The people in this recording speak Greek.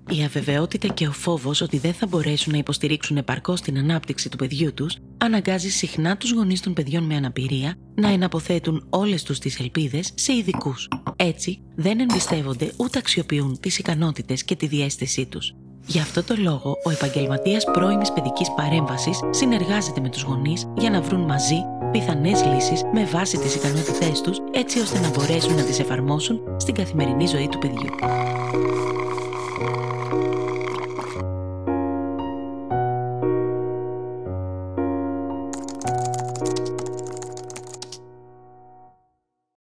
Η αβεβαιότητα και ο φόβος ότι δεν θα μπορέσουν να υποστηρίξουν επαρκώς την ανάπτυξη του παιδιού τους αναγκάζει συχνά τους γονείς των παιδιών με αναπηρία να εναποθέτουν όλες τους τις ελπίδες σε ειδικούς. Έτσι, δεν εμπιστεύονται ούτε αξιοποιούν τις ικανότητες και τη διαίσθησή τους. Γι' αυτό το λόγο, ο επαγγελματίας πρώιμης παιδικής παρέμβασης συνεργάζεται με τους γονείς για να βρουν μαζί πιθανές λύσεις με βάση τις ικανότητές τους, έτσι ώστε να μπορέσουν να τις εφαρμόσουν στην καθημερινή ζωή του παιδιού.